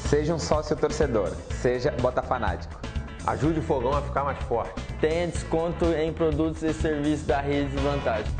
Seja um sócio torcedor, seja botafanático. Ajude o fogão a ficar mais forte. Tenha desconto em produtos e serviços da Rede de Vantagem.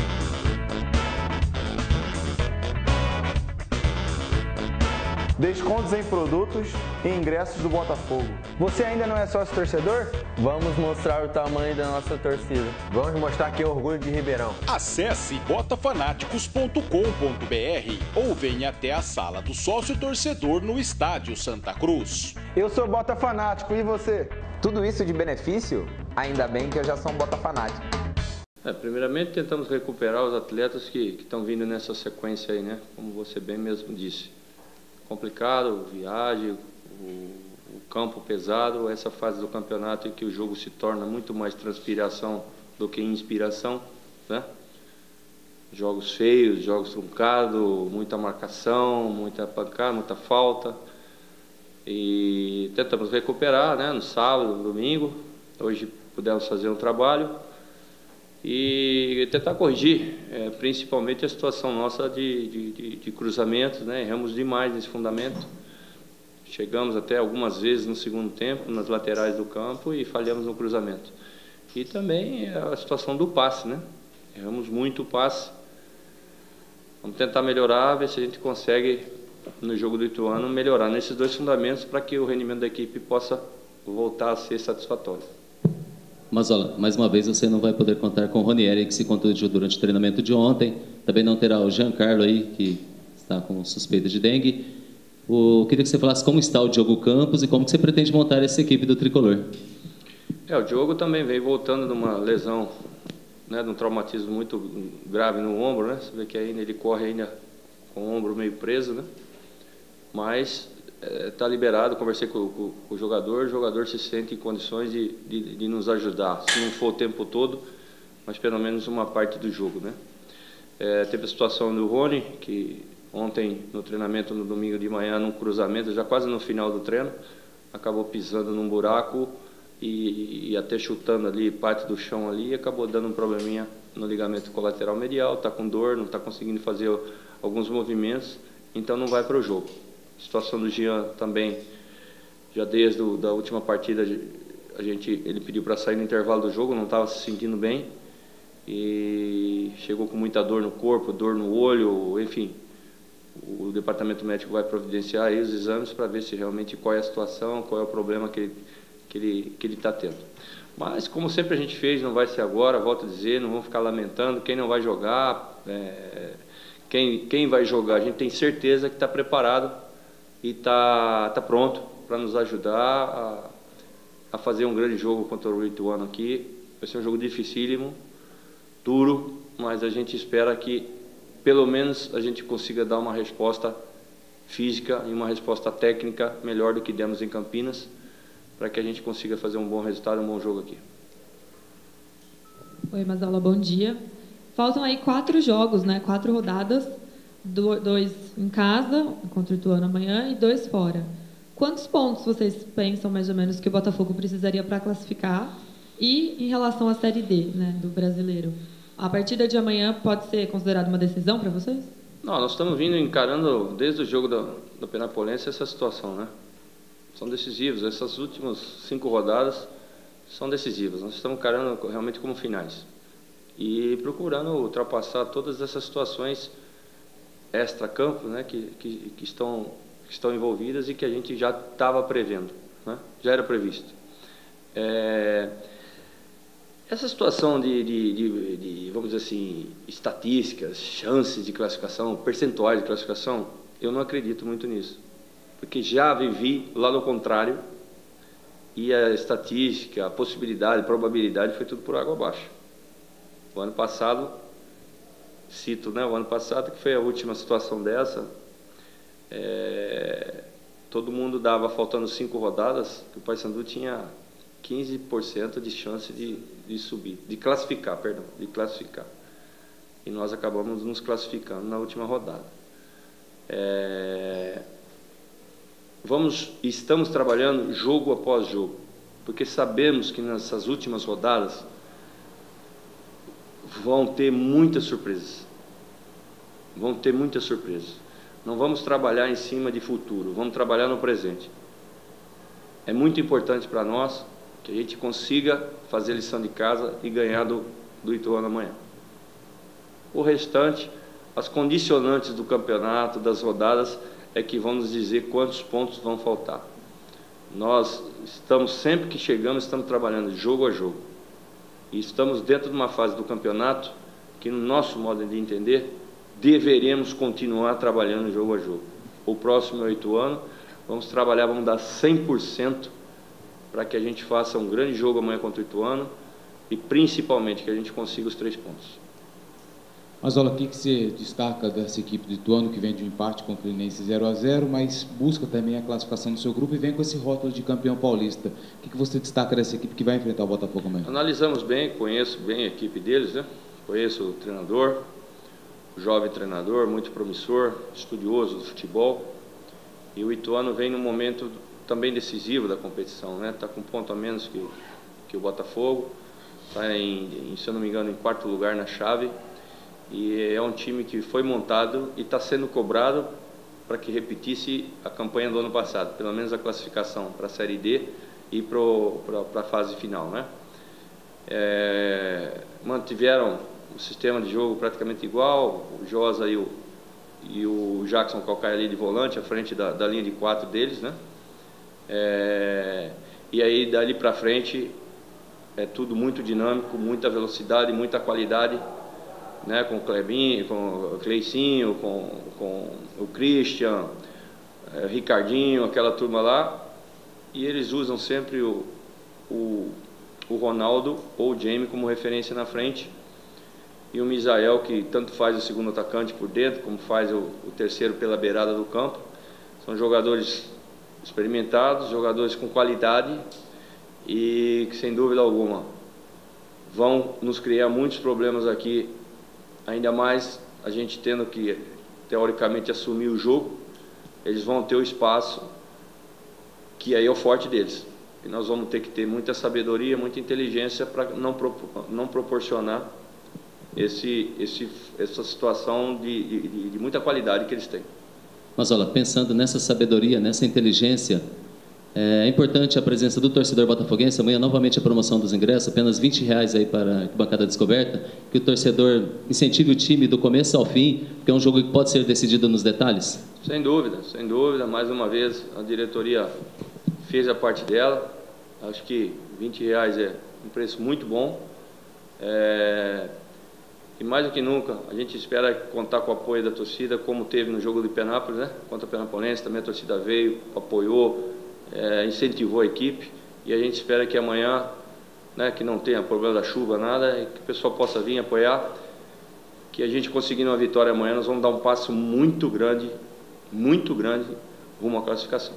Descontos em produtos e ingressos do Botafogo. Você ainda não é sócio torcedor? Vamos mostrar o tamanho da nossa torcida. Vamos mostrar que é orgulho de Ribeirão. Acesse botafanáticos.com.br ou venha até a sala do sócio torcedor no Estádio Santa Cruz. Eu sou botafanático, e você? Tudo isso de benefício? Ainda bem que eu já sou um botafanático. Primeiramente tentamos recuperar os atletas que estão vindo nessa sequência aí, né? Como você bem mesmo disse. Complicado, viagem, o campo pesado, essa fase do campeonato em que o jogo se torna muito mais transpiração do que inspiração, né? Jogos feios, jogos truncados, muita marcação, muita pancada, muita falta. E tentamos recuperar, né? No sábado, no domingo, hoje pudemos fazer um trabalho e tentar corrigir, principalmente a situação nossa de cruzamentos, né? Erramos demais nesse fundamento, chegamos até algumas vezes no segundo tempo, nas laterais do campo, e falhamos no cruzamento. E também a situação do passe, né? Erramos muito o passe. Vamos tentar melhorar, ver se a gente consegue, no jogo do Ituano, melhorar nesses dois fundamentos para que o rendimento da equipe possa voltar a ser satisfatório. Mas, olha, mais uma vez você não vai poder contar com o Ronieri, que se contundiu durante o treinamento de ontem. Também não terá o Giancarlo aí, que está com suspeita de dengue. Eu queria que você falasse como está o Diogo Campos e como que você pretende montar essa equipe do Tricolor. O Diogo também veio voltando de uma lesão, né, de um traumatismo muito grave no ombro, né? Você vê que ainda ele corre ainda com o ombro meio preso, né? Mas está liberado. Conversei com o jogador se sente em condições de nos ajudar, se não for o tempo todo, mas pelo menos uma parte do jogo, né? Teve a situação do Rony, que ontem no treinamento, no domingo de manhã, num cruzamento, já quase no final do treino, acabou pisando num buraco e até chutando ali parte do chão ali, e acabou dando um probleminha no ligamento colateral medial, está com dor, não está conseguindo fazer alguns movimentos, então não vai para o jogo. A situação do Jean também, já desde a última partida, ele pediu para sair no intervalo do jogo, não estava se sentindo bem e chegou com muita dor no corpo, dor no olho, enfim. O departamento médico vai providenciar aí os exames para ver se realmente qual é a situação, qual é o problema que ele está tendo. Mas, como sempre a gente fez, não vai ser agora, volto a dizer, não vamos ficar lamentando quem não vai jogar, quem vai jogar, a gente tem certeza que está preparado e está pronto para nos ajudar a fazer um grande jogo contra o Ituano aqui. Vai ser um jogo dificílimo, duro, mas a gente espera que pelo menos a gente consiga dar uma resposta física e uma resposta técnica melhor do que demos em Campinas, para que a gente consiga fazer um bom resultado, um bom jogo aqui. Oi, Mazzola, bom dia. Faltam aí 4 jogos, né? 4 rodadas, 2 em casa, contra o Ituano amanhã, e 2 fora. Quantos pontos vocês pensam, mais ou menos, que o Botafogo precisaria para classificar? E em relação à Série D, né, do Brasileiro, a partida de amanhã pode ser considerada uma decisão para vocês? Não, nós estamos vindo encarando, desde o jogo da Penapolense, essa situação, né? São decisivos, essas últimas 5 rodadas são decisivas. Nós estamos encarando realmente como finais. E procurando ultrapassar todas essas situações extra-campo, né, que estão envolvidas e que a gente já estava prevendo, né? Já era previsto. Essa situação de, vamos dizer assim, estatísticas, chances de classificação, percentuais de classificação, eu não acredito muito nisso. Porque já vivi lá no contrário, e a estatística, a possibilidade, a probabilidade foi tudo por água abaixo. O ano passado, cito, né, o ano passado, que foi a última situação dessa, todo mundo dava, faltando 5 rodadas, que o Paysandu tinha 15% de chance de subir, de classificar. E nós acabamos nos classificando na última rodada. Estamos trabalhando jogo após jogo, porque sabemos que nessas últimas rodadas vão ter muitas surpresas. Não vamos trabalhar em cima de futuro, vamos trabalhar no presente. É muito importante para nós que a gente consiga fazer lição de casa e ganhar do Ituano amanhã. O restante, as condicionantes do campeonato, das rodadas, é que vão nos dizer quantos pontos vão faltar. Nós estamos, sempre que chegamos, estamos trabalhando jogo a jogo. E estamos dentro de uma fase do campeonato que, no nosso modo de entender, deveremos continuar trabalhando jogo a jogo. O próximo é o Ituano, vamos trabalhar, vamos dar 100% para que a gente faça um grande jogo amanhã contra o Ituano e, principalmente, que a gente consiga os 3 pontos. Mas olha, o que você destaca dessa equipe do Ituano, que vem de um empate com o Fluminense 0-0, mas busca também a classificação do seu grupo e vem com esse rótulo de campeão paulista. O que você destaca dessa equipe que vai enfrentar o Botafogo amanhã? Analisamos bem, conheço bem a equipe deles, né? Conheço o treinador, o jovem treinador, muito promissor, estudioso do futebol. E o Ituano vem num momento também decisivo da competição, né? Está com um ponto a menos que o Botafogo, está, se eu não me engano, em 4º lugar na chave. E é um time que foi montado e está sendo cobrado para que repetisse a campanha do ano passado, pelo menos a classificação para a Série D e para a fase final, né? Mantiveram o sistema de jogo praticamente igual, o Josa e o Jackson Calcaia ali de volante, à frente da linha de 4 deles, né? E aí, dali para frente, é tudo muito dinâmico, muita velocidade, muita qualidade, né, com o Clebinho, com o Cleicinho, com o Christian, Ricardinho, aquela turma lá, e eles usam sempre o Ronaldo ou o Jamie como referência na frente, e o Misael, que tanto faz o segundo atacante por dentro, como faz o terceiro pela beirada do campo. São jogadores experimentados, jogadores com qualidade e que, sem dúvida alguma, vão nos criar muitos problemas aqui. Ainda mais a gente tendo que, teoricamente, assumir o jogo, eles vão ter o espaço, que aí é o forte deles. E nós vamos ter que ter muita sabedoria, muita inteligência para não proporcionar essa situação de muita qualidade que eles têm. Mas olha, pensando nessa sabedoria, nessa inteligência, é importante a presença do torcedor botafoguense. Amanhã novamente a promoção dos ingressos, apenas R$20 aí para a bancada descoberta, que o torcedor incentive o time do começo ao fim, porque é um jogo que pode ser decidido nos detalhes. Sem dúvida, mais uma vez a diretoria fez a parte dela. Acho que R$20 é um preço muito bom, e mais do que nunca a gente espera contar com o apoio da torcida, como teve no jogo de Penápolis, né? Contra a Penapolense, também a torcida veio, apoiou, incentivou a equipe, e a gente espera que amanhã, né, que não tenha problema da chuva, nada, e que o pessoal possa vir apoiar, que a gente conseguindo uma vitória amanhã, nós vamos dar um passo muito grande rumo à classificação.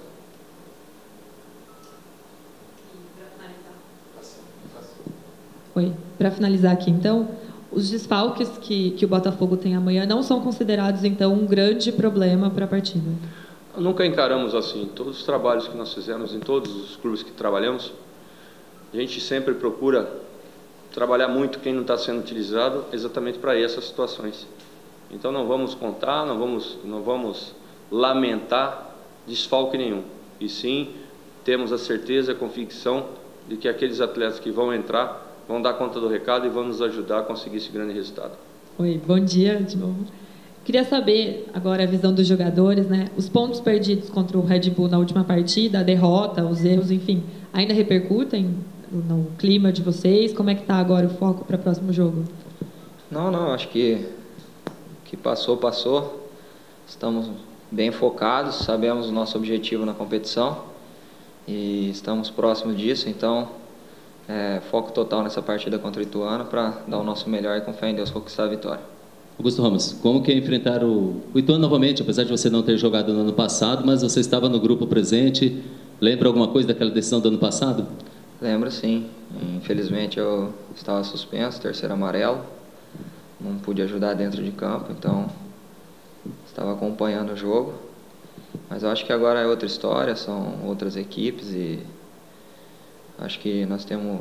Para finalizar aqui, então, os desfalques que o Botafogo tem amanhã não são considerados, então, um grande problema para a partida? Nunca encaramos assim. Todos os trabalhos que nós fizemos em todos os clubes que trabalhamos, a gente sempre procura trabalhar muito quem não está sendo utilizado exatamente para essas situações. Então não vamos contar, não vamos lamentar desfalque nenhum. E sim, temos a certeza, a convicção de que aqueles atletas que vão entrar vão dar conta do recado e vão nos ajudar a conseguir esse grande resultado. Oi, bom dia de novo. Queria saber agora a visão dos jogadores, né? Os pontos perdidos contra o Red Bull na última partida, a derrota, os erros, enfim, ainda repercutem no clima de vocês? Como é que está agora o foco para o próximo jogo? Não, acho que passou. Estamos bem focados, sabemos o nosso objetivo na competição e estamos próximos disso, então foco total nessa partida contra o Ituano para dar o nosso melhor e com fé em Deus conquistar a vitória. Augusto Ramos, como que é enfrentar o Ituano novamente, apesar de você não ter jogado no ano passado, mas você estava no grupo presente, lembra alguma coisa daquela decisão do ano passado? Lembro sim, infelizmente eu estava suspenso, terceiro amarelo, não pude ajudar dentro de campo, então estava acompanhando o jogo, mas eu acho que agora é outra história, são outras equipes e acho que nós temos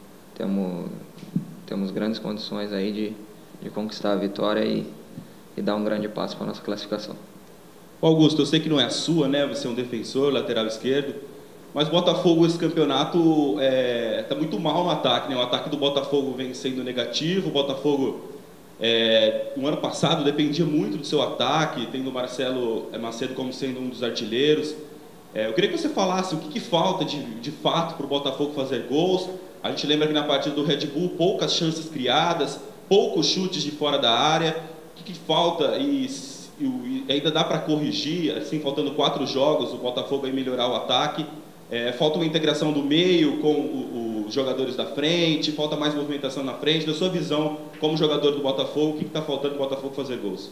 grandes condições aí de conquistar a vitória e dar um grande passo para a nossa classificação. Augusto, eu sei que não é a sua, né? Você é um defensor, lateral esquerdo, mas o Botafogo, esse campeonato, tá muito mal no ataque, né? O ataque do Botafogo vem sendo negativo. O Botafogo, no ano passado, dependia muito do seu ataque, tendo o Marcelo Macedo como sendo um dos artilheiros. Eu queria que você falasse o que falta de fato para o Botafogo fazer gols. A gente lembra que na partida do Red Bull, poucas chances criadas, poucos chutes de fora da área. O que falta e ainda dá para corrigir, assim, faltando 4 jogos, o Botafogo aí melhorar o ataque. Falta uma integração do meio com os jogadores da frente, falta mais movimentação na frente. Na sua visão, como jogador do Botafogo, o que está faltando para o Botafogo fazer gols?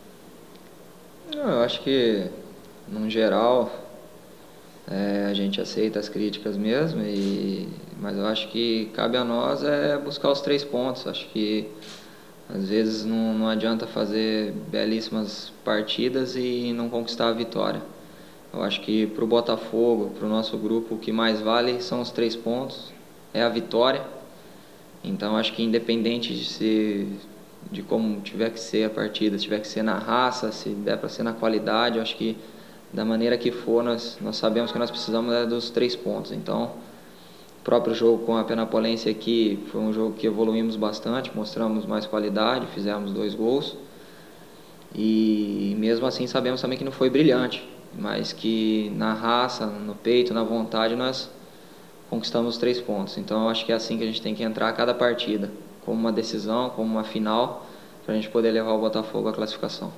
Eu acho que, no geral, a gente aceita as críticas mesmo, mas eu acho que cabe a nós buscar os 3 pontos. Acho que às vezes não adianta fazer belíssimas partidas e não conquistar a vitória. Eu acho que para o Botafogo, para o nosso grupo, o que mais vale são os 3 pontos, é a vitória. Então acho que independente de como tiver que ser a partida, se tiver que ser na raça, se der para ser na qualidade, eu acho que da maneira que for, nós sabemos que nós precisamos dos 3 pontos. Então, o próprio jogo com a Penapolense aqui foi um jogo que evoluímos bastante, mostramos mais qualidade, fizemos 2 gols. E mesmo assim sabemos também que não foi brilhante, mas que na raça, no peito, na vontade, nós conquistamos os 3 pontos. Então, eu acho que é assim que a gente tem que entrar a cada partida, como uma decisão, como uma final, para a gente poder levar o Botafogo à classificação.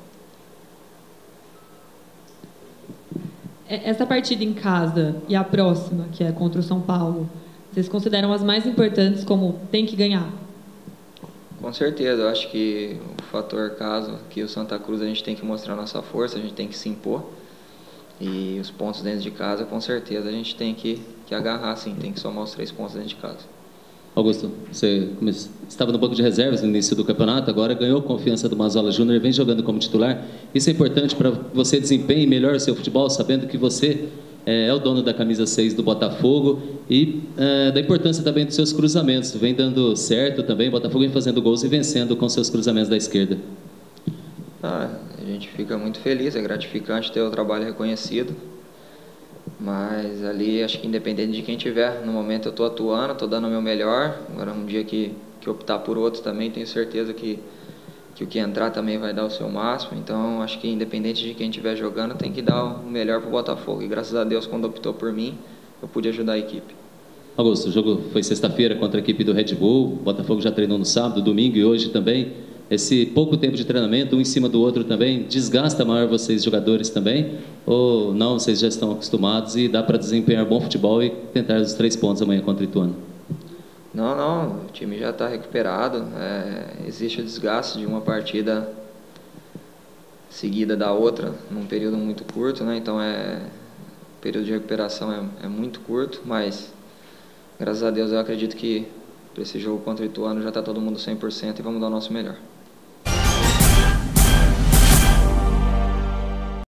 Essa partida em casa e a próxima, que é contra o São Paulo, vocês consideram as mais importantes como tem que ganhar? Com certeza, eu acho que o fator caso, que o Santa Cruz, a gente tem que mostrar nossa força, a gente tem que se impor. E os pontos dentro de casa, com certeza, a gente tem que agarrar, sim, tem que somar os 3 pontos dentro de casa. Augusto, você estava no banco de reservas no início do campeonato, agora ganhou confiança do Mazzola Júnior e vem jogando como titular. Isso é importante para você desempenhar melhor o seu futebol, sabendo que você é o dono da camisa 6 do Botafogo e da importância também dos seus cruzamentos. Vem dando certo também, o Botafogo vem fazendo gols e vencendo com seus cruzamentos da esquerda. A gente fica muito feliz, é gratificante ter o trabalho reconhecido. Mas ali, acho que independente de quem tiver, no momento eu estou atuando, estou dando o meu melhor. Agora, um dia que optar por outro também, tenho certeza que o que entrar também vai dar o seu máximo. Então, acho que independente de quem estiver jogando, tem que dar o melhor para o Botafogo. E graças a Deus, quando optou por mim, eu pude ajudar a equipe. Augusto, o jogo foi sexta-feira contra a equipe do Red Bull. O Botafogo já treinou no sábado, domingo e hoje também. Esse pouco tempo de treinamento, um em cima do outro também, desgasta maior vocês jogadores também? Ou não, vocês já estão acostumados e dá para desempenhar bom futebol e tentar os 3 pontos amanhã contra o Ituano? Não, o time já está recuperado. Existe o desgaste de uma partida seguida da outra num período muito curto, né? Então o período de recuperação é muito curto, mas graças a Deus eu acredito que para esse jogo contra o Ituano já está todo mundo 100% e vamos dar o nosso melhor.